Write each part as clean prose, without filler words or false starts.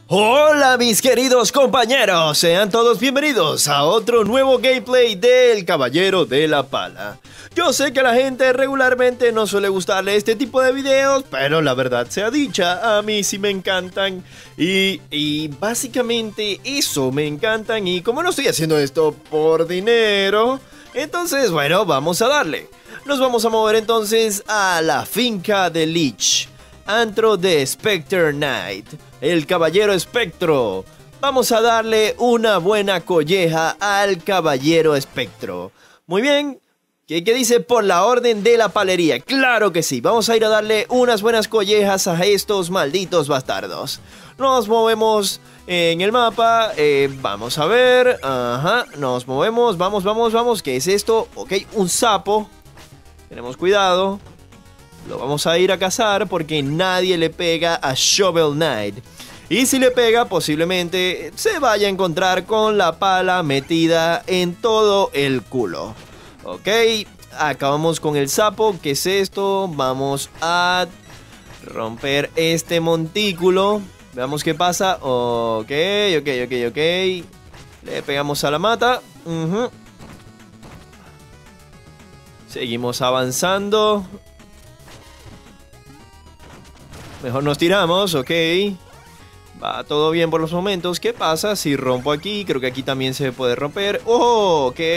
Hola mis queridos compañeros, sean todos bienvenidos a otro nuevo gameplay del Caballero de la Pala. Yo sé que a la gente regularmente no suele gustarle este tipo de videos, pero la verdad sea dicha, a mí sí me encantan y básicamente eso, me encantan, y como no estoy haciendo esto por dinero, entonces bueno, vamos a darle. Nos vamos a mover entonces a la finca de Lich, antro de Spectre Knight, el Caballero Espectro. Vamos a darle una buena colleja al Caballero Espectro. Muy bien. ¿Qué dice? Por la orden de la palería. Claro que sí. Vamos a ir a darle unas buenas collejas a estos malditos bastardos. Nos movemos en el mapa. Vamos a ver. Ajá. Nos movemos. Vamos. ¿Qué es esto? Ok, un sapo. Tenemos cuidado. Lo vamos a ir a cazar porque nadie le pega a Shovel Knight. Y si le pega, posiblemente se vaya a encontrar con la pala metida en todo el culo. Ok, acabamos con el sapo. ¿Qué es esto? Vamos a romper este montículo. Veamos qué pasa. Ok. Le pegamos a la mata. Seguimos avanzando. Mejor nos tiramos, ok. Va todo bien por los momentos. ¿Qué pasa si rompo aquí? Creo que aquí también se puede romper. Oh, ok.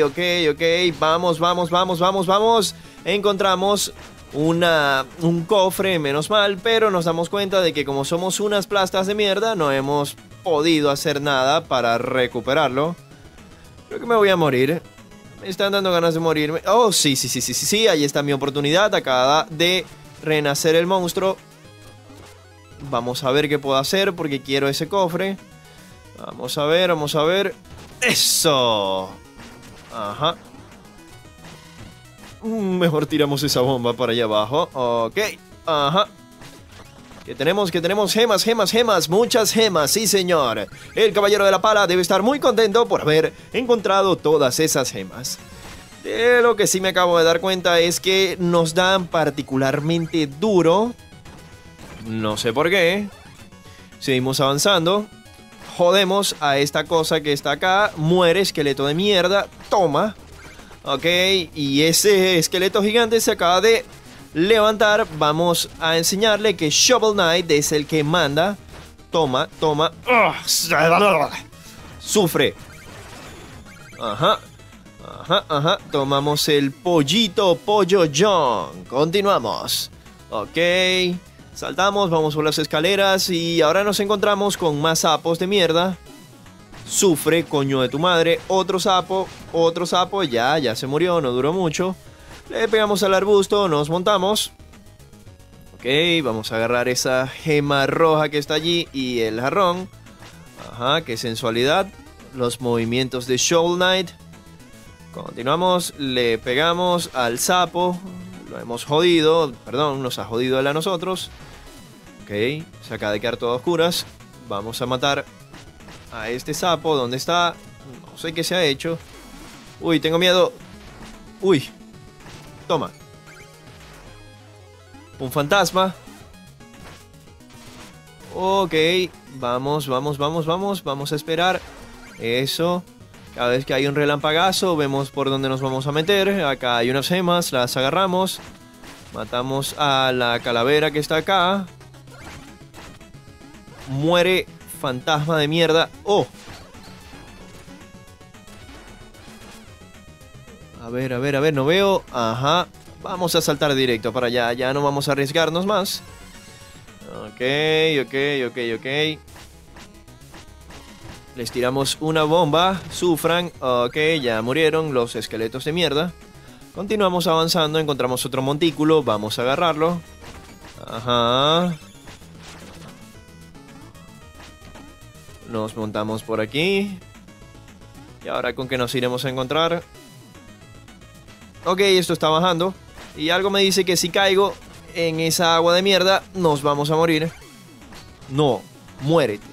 Vamos. Encontramos un cofre, menos mal. Pero nos damos cuenta de que como somos unas plastas de mierda, no hemos podido hacer nada para recuperarlo. Creo que me voy a morir. Me están dando ganas de morirme. Oh, sí. Ahí está mi oportunidad. Acaba de renacer el monstruo. Vamos a ver qué puedo hacer porque quiero ese cofre. Vamos a ver. ¡Eso! Ajá. Mejor tiramos esa bomba para allá abajo. Ok. Ajá. ¿Qué tenemos? Gemas. Muchas gemas, sí señor. El Caballero de la Pala debe estar muy contento por haber encontrado todas esas gemas. De lo que sí me acabo de dar cuenta es que nos dan particularmente duro. No sé por qué. Seguimos avanzando. Jodemos a esta cosa que está acá. Muere, esqueleto de mierda. Toma. Ok. Y ese esqueleto gigante se acaba de levantar. Vamos a enseñarle que Shovel Knight es el que manda. Toma. Sufre. Ajá. Tomamos el pollo John. Continuamos. Ok. Saltamos, vamos por las escaleras y ahora nos encontramos con más sapos de mierda. Sufre, coño de tu madre. Otro sapo. Ya se murió, no duró mucho. Le pegamos al arbusto, nos montamos. Ok, vamos a agarrar esa gema roja que está allí y el jarrón. Ajá, qué sensualidad. Los movimientos de Shovel Knight. Continuamos, le pegamos al sapo. Lo hemos jodido, perdón, nos ha jodido él a nosotros. Ok, se acaba de quedar todo a oscuras. Vamos a matar a este sapo. ¿Dónde está? No sé qué se ha hecho. Uy, tengo miedo. Uy, toma. Un fantasma. Ok, vamos a esperar. Eso. Cada vez que hay un relampagazo, vemos por dónde nos vamos a meter. Acá hay unas gemas, las agarramos. Matamos a la calavera que está acá. Muere, fantasma de mierda. ¡Oh! A ver, no veo. Ajá. Vamos a saltar directo para allá. Ya no vamos a arriesgarnos más. Ok. Les tiramos una bomba. Sufran. Ok, ya murieron los esqueletos de mierda. Continuamos avanzando. Encontramos otro montículo. Vamos a agarrarlo. Ajá. Nos montamos por aquí. ¿Y ahora con qué nos iremos a encontrar? Ok, esto está bajando. Y algo me dice que si caigo en esa agua de mierda, nos vamos a morir. No, muérete.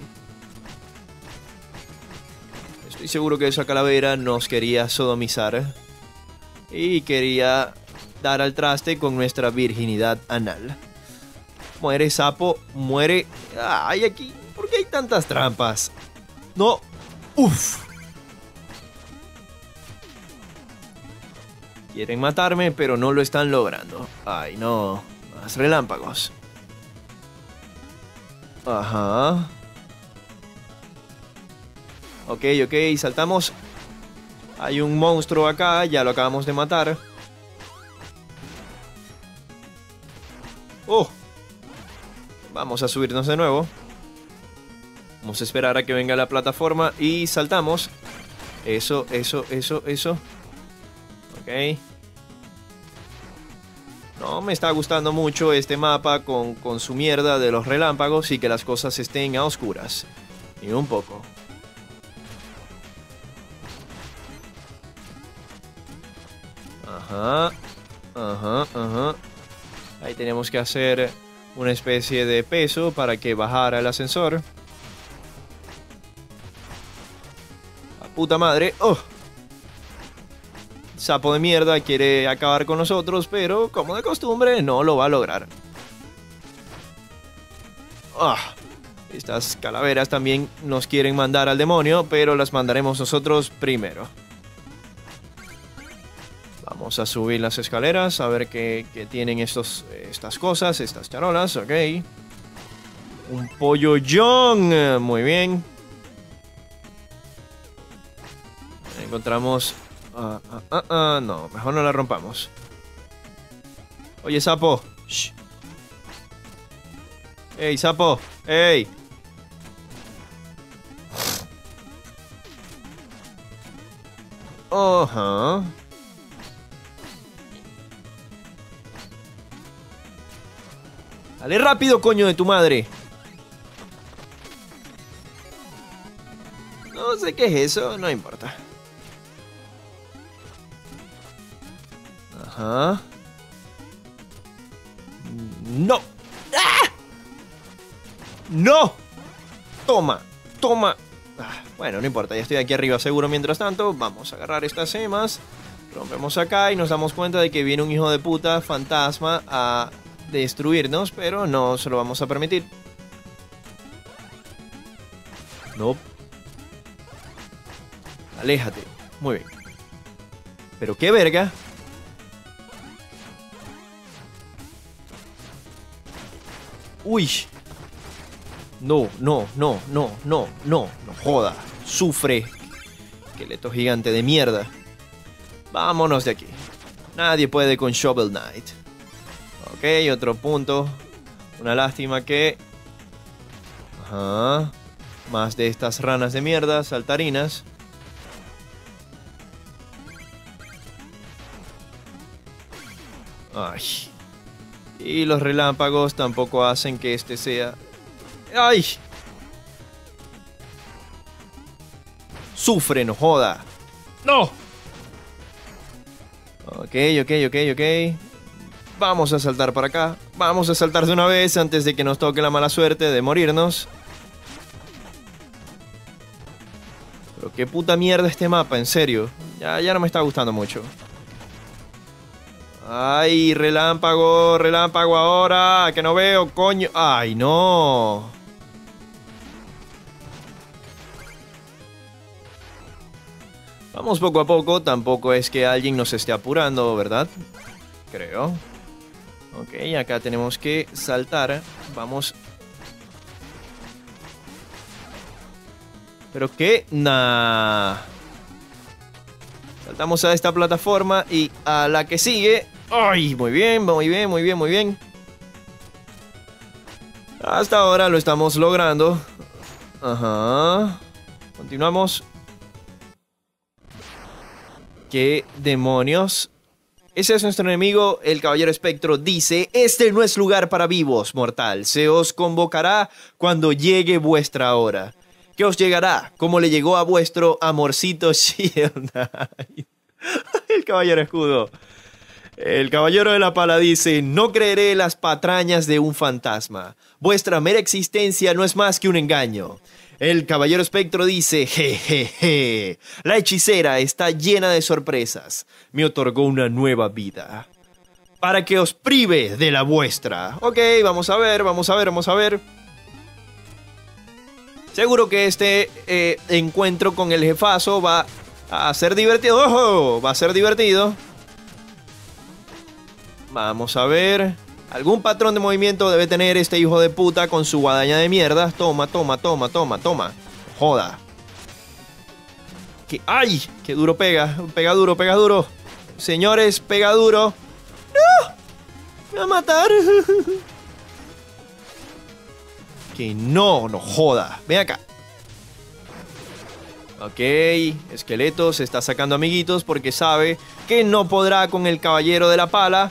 Estoy seguro que esa calavera nos quería sodomizar y quería dar al traste con nuestra virginidad anal. Muere, sapo, muere. Ay, aquí. ¿Por qué hay tantas trampas? No. Uf. Quieren matarme, pero no lo están logrando. Ay, no. Más relámpagos. Ajá. Ok, saltamos. Hay un monstruo acá, ya lo acabamos de matar. Oh. Vamos a subirnos de nuevo. Vamos a esperar a que venga la plataforma y saltamos. Eso. Ok. No me está gustando mucho este mapa con su mierda de los relámpagos y que las cosas estén a oscuras. Ni un poco. Ajá. Ahí tenemos que hacer una especie de peso para que bajara el ascensor. ¡La puta madre! ¡Oh! Sapo de mierda quiere acabar con nosotros, pero como de costumbre no lo va a lograr. ¡Ah! Estas calaveras también nos quieren mandar al demonio, pero las mandaremos nosotros primero. Vamos a subir las escaleras, a ver qué tienen estas cosas, estas charolas, ok. Un pollo John, muy bien. Encontramos... no, mejor no la rompamos. Oye, sapo. Shh. Ey, sapo. Ey. Ajá. Dale rápido, coño de tu madre. No sé qué es eso, no importa. Ajá. No. ¡Ah! No. Toma. Bueno, no importa, ya estoy aquí arriba seguro. Mientras tanto, vamos a agarrar estas gemas. Rompemos acá y nos damos cuenta de que viene un hijo de puta fantasma a destruirnos, pero no se lo vamos a permitir. No. Aléjate. Muy bien. Pero qué verga. Uy. No joda. Sufre. Esqueleto gigante de mierda. Vámonos de aquí. Nadie puede con Shovel Knight. Ok, otro punto. Una lástima que... Ajá. Más de estas ranas de mierda, saltarinas. Ay. Y los relámpagos tampoco hacen que este sea... ¡Ay! Sufre, no joda. ¡No! Ok. Vamos a saltar para acá. Vamos a saltar de una vez antes de que nos toque la mala suerte de morirnos. Pero qué puta mierda este mapa, en serio. Ya no me está gustando mucho. Ay, relámpago ahora, que no veo, coño. Ay, no. Vamos poco a poco, tampoco es que alguien nos esté apurando, ¿verdad? Creo. Ok, acá tenemos que saltar. Vamos. ¿Pero qué? Nah. Saltamos a esta plataforma y a la que sigue. ¡Ay! Muy bien. Hasta ahora lo estamos logrando. Ajá. Continuamos. ¿Qué demonios? Ese es nuestro enemigo, el Caballero Espectro. Dice: este no es lugar para vivos, mortal. Se os convocará cuando llegue vuestra hora. ¿Qué os llegará? Como le llegó a vuestro amorcito Shield Knight. El Caballero Escudo. El Caballero de la Pala dice: no creeré las patrañas de un fantasma. Vuestra mera existencia no es más que un engaño. El Caballero Espectro dice: jejeje. La hechicera está llena de sorpresas. Me otorgó una nueva vida para que os prive de la vuestra. Ok, vamos a ver. Seguro que este encuentro con el jefazo va a ser divertido. ¡Ojo! Va a ser divertido. Vamos a ver. Algún patrón de movimiento debe tener este hijo de puta con su guadaña de mierda. Toma, toma, toma, toma, toma. Joda. ¡Ay! ¡Qué duro pega! Pega duro, pega duro. Señores, pega duro. ¡No! ¡Me va a matar! Que no joda. Ven acá. Ok, esqueleto se está sacando amiguitos porque sabe que no podrá con el caballero de la pala.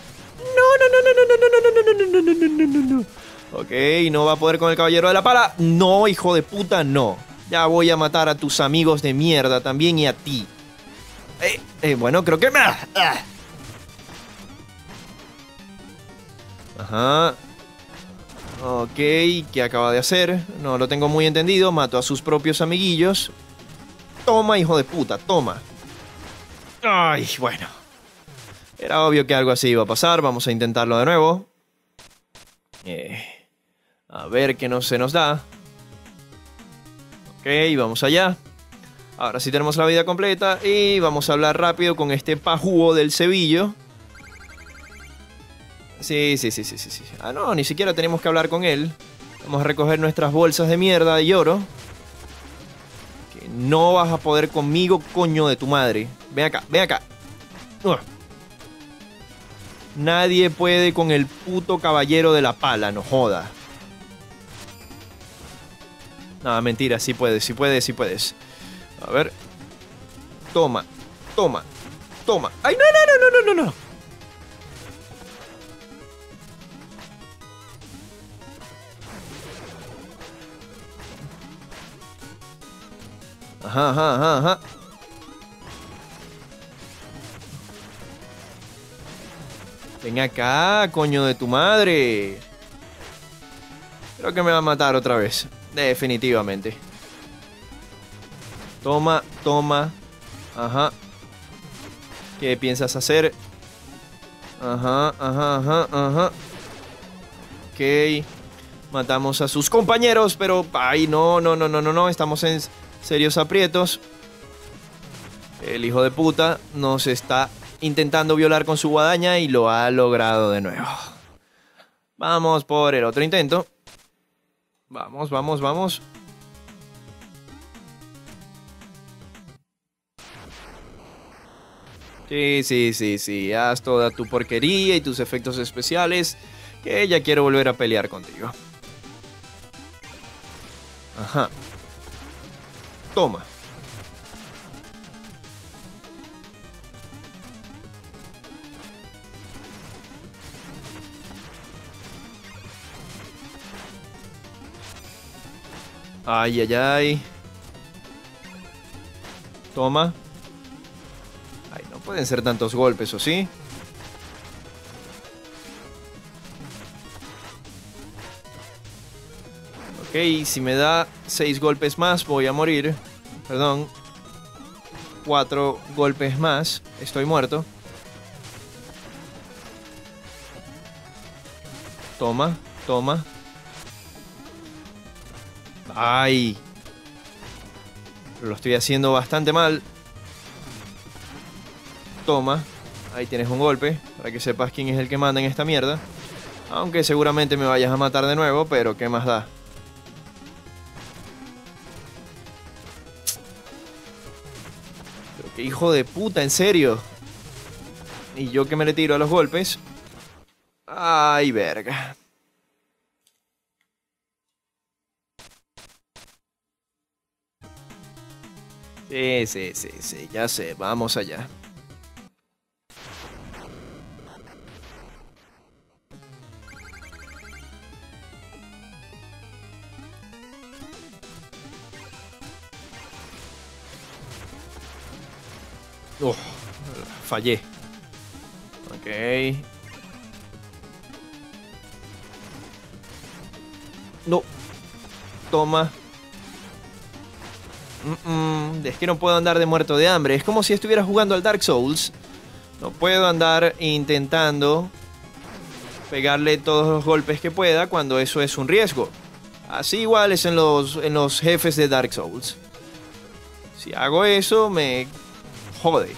No. Ok, no va a poder con el caballero de la pala. No, hijo de puta, no. Ya voy a matar a tus amigos de mierda también y a ti. Bueno, creo que... Ajá. Ok, ¿qué acaba de hacer? No lo tengo muy entendido. Mató a sus propios amiguillos. Toma, hijo de puta, toma. Ay, bueno. Era obvio que algo así iba a pasar. Vamos a intentarlo de nuevo. A ver qué no se nos da. Ok, vamos allá. Ahora sí tenemos la vida completa. Y vamos a hablar rápido con este pajúo del Cebillo. Sí. Ah, no, ni siquiera tenemos que hablar con él. Vamos a recoger nuestras bolsas de mierda y oro. Que no vas a poder conmigo, coño de tu madre. Ven acá, ven acá. Nadie puede con el puto caballero de la pala, no joda. No, mentira, sí puedes, sí puedes, sí puedes. A ver. Toma, toma, toma. ¡Ay, no! Ajá. Ven acá, coño de tu madre. Creo que me va a matar otra vez. Definitivamente. Toma. Ajá. ¿Qué piensas hacer? Ajá. Ok. Matamos a sus compañeros, pero... Ay, no. Estamos en serios aprietos. El hijo de puta nos está intentando violar con su guadaña y lo ha logrado de nuevo. Vamos por el otro intento. Vamos. Sí. Haz toda tu porquería y tus efectos especiales, que ya quiero volver a pelear contigo. Ajá. Toma. Ay. Toma. Ay, no pueden ser tantos golpes, ¿o sí? Ok, si me da 6 golpes más voy a morir. Perdón. 4 golpes más. Estoy muerto. Toma. Ay. Lo estoy haciendo bastante mal. Toma. Ahí tienes un golpe. Para que sepas quién es el que manda en esta mierda. Aunque seguramente me vayas a matar de nuevo. Pero ¿qué más da? Pero qué hijo de puta, en serio. Y yo que me le tiro a los golpes. Ay, verga. Sí, ya sé, vamos allá. Fallé. Ok. No. Toma. Es que no puedo andar de muerto de hambre. Es como si estuviera jugando al Dark Souls. No puedo andar intentando pegarle todos los golpes que pueda cuando eso es un riesgo. Así igual es en los jefes de Dark Souls. Si hago eso, me jode.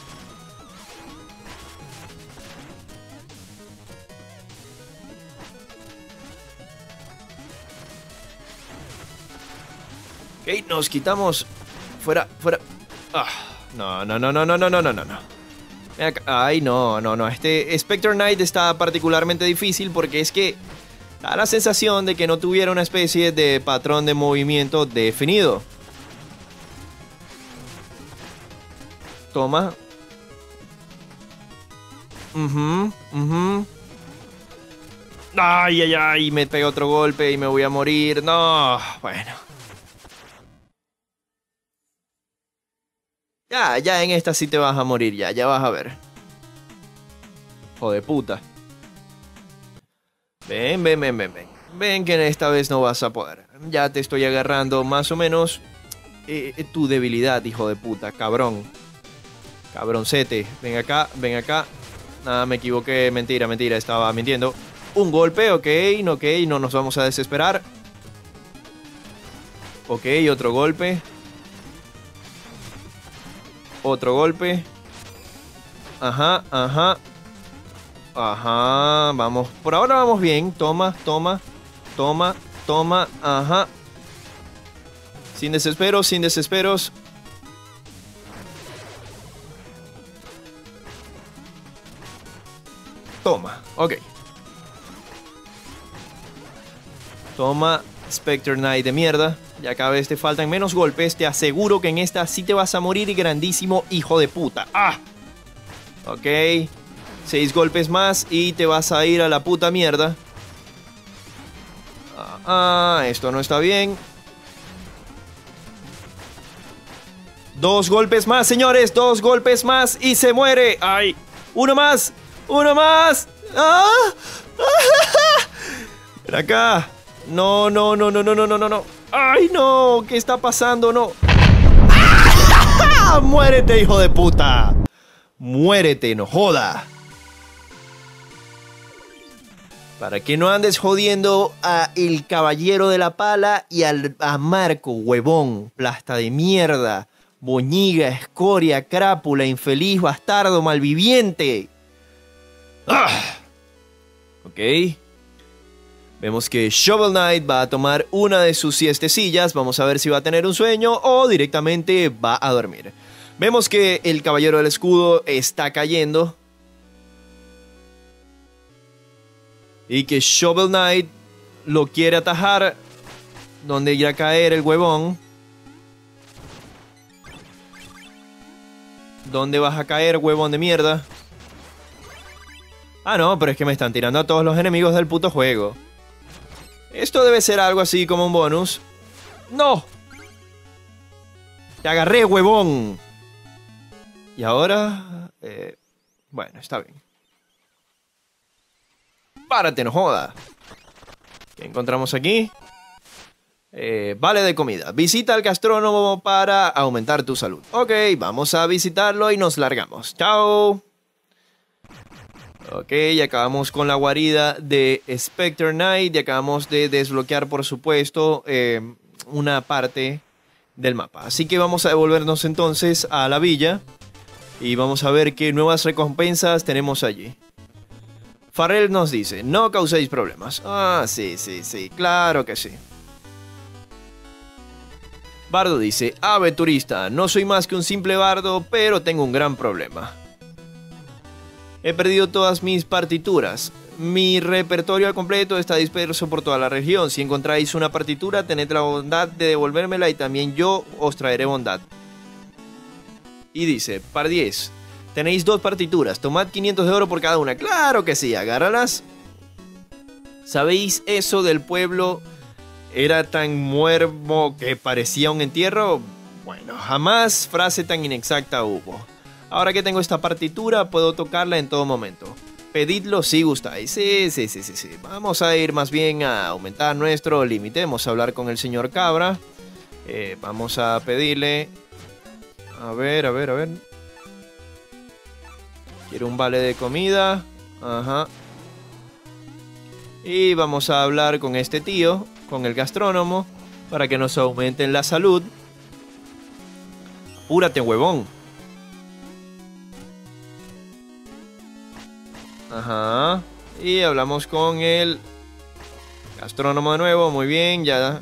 Ok, nos quitamos. Fuera, fuera. Ah, no. Ven acá. Ay, no. Este Spectre Knight está particularmente difícil porque es que da la sensación de que no tuviera una especie de patrón de movimiento definido. Toma. Ay, me pega otro golpe y me voy a morir. No, bueno. Ya en esta sí te vas a morir, ya vas a ver. Joder puta. Ven. Ven que esta vez no vas a poder. Ya te estoy agarrando más o menos tu debilidad, hijo de puta, cabrón. Cabroncete. Ven acá. Nada, me equivoqué, mentira, estaba mintiendo. Un golpe, ok, no nos vamos a desesperar. Ok, otro golpe. Otro golpe. Ajá. Vamos. Por ahora vamos bien. Toma. Ajá. Sin desesperos. Toma. Ok. Toma, Spectre Knight de mierda. Ya cada vez te faltan menos golpes. Te aseguro que en esta sí te vas a morir, grandísimo hijo de puta. ¡Ah! Ok. 6 golpes más y te vas a ir a la puta mierda. Esto no está bien. 2 golpes más, señores. 2 golpes más y se muere. ¡Ay! ¡Uno más! ¡Ah! Ven acá. No. ¡Ay, no! ¿Qué está pasando? No. ¡Ah! ¡Muérete, hijo de puta! Muérete, no joda. Para que no andes jodiendo a el caballero de la pala y a Marco, huevón, plasta de mierda, boñiga, escoria, crápula, infeliz, bastardo, malviviente. ¡Ah! Ok. Vemos que Shovel Knight va a tomar una de sus siestecillas. Vamos a ver si va a tener un sueño o directamente va a dormir. Vemos que el caballero del escudo está cayendo. Y que Shovel Knight lo quiere atajar. ¿Dónde irá a caer el huevón? ¿Dónde vas a caer, huevón de mierda? Ah, no, pero es que me están tirando a todos los enemigos del puto juego. Esto debe ser algo así como un bonus. ¡No! ¡Te agarré, huevón! Y ahora... bueno, está bien. ¡Párate, no joda! ¿Qué encontramos aquí? Vale de comida. Visita al gastrónomo para aumentar tu salud. Ok, vamos a visitarlo y nos largamos. ¡Chao! Ok, ya acabamos con la guarida de Spectre Knight. Y acabamos de desbloquear, por supuesto, una parte del mapa. Así que vamos a devolvernos entonces a la villa. Y vamos a ver qué nuevas recompensas tenemos allí. Farrell nos dice, no causéis problemas. Ah, sí, claro que sí. Bardo dice, ave turista, no soy más que un simple bardo, pero tengo un gran problema. He perdido todas mis partituras. Mi repertorio al completo está disperso por toda la región. Si encontráis una partitura, tened la bondad de devolvérmela y también yo os traeré bondad. Y dice, par 10. Tenéis 2 partituras, tomad 500 de oro por cada una. Claro que sí, agárralas. ¿Sabéis eso del pueblo era tan muermo que parecía un entierro? Bueno, jamás frase tan inexacta hubo. Ahora que tengo esta partitura, puedo tocarla en todo momento. Pedidlo si gustáis. Sí. Vamos a ir más bien a aumentar nuestro límite. Vamos a hablar con el señor Cabra. Vamos a pedirle... A ver. Quiero un vale de comida. Ajá. Y vamos a hablar con este tío. con el gastrónomo para que nos aumenten la salud. Apúrate, huevón. Ajá. Y hablamos con el gastrónomo de nuevo. Muy bien, ya.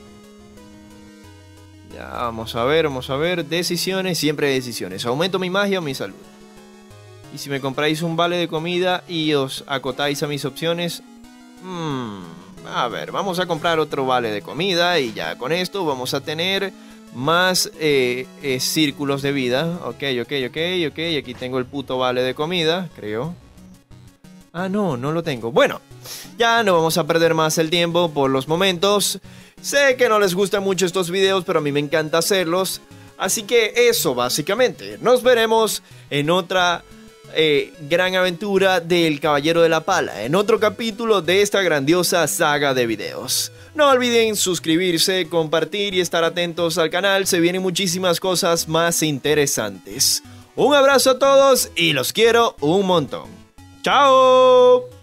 Ya, vamos a ver. Decisiones, siempre decisiones. ¿Aumento mi magia o mi salud? Y si me compráis un vale de comida y os acotáis a mis opciones... a ver, vamos a comprar otro vale de comida y ya con esto vamos a tener más círculos de vida. Ok. Aquí tengo el puto vale de comida, creo. Ah, no lo tengo. Bueno, ya no vamos a perder más el tiempo por los momentos. Sé que no les gustan mucho estos videos, pero a mí me encanta hacerlos. Así que eso básicamente. Nos veremos en otra gran aventura del Caballero de la Pala, en otro capítulo de esta grandiosa saga de videos. No olviden suscribirse, compartir y estar atentos al canal. Se vienen muchísimas cosas más interesantes. Un abrazo a todos y los quiero un montón. ¡Chao!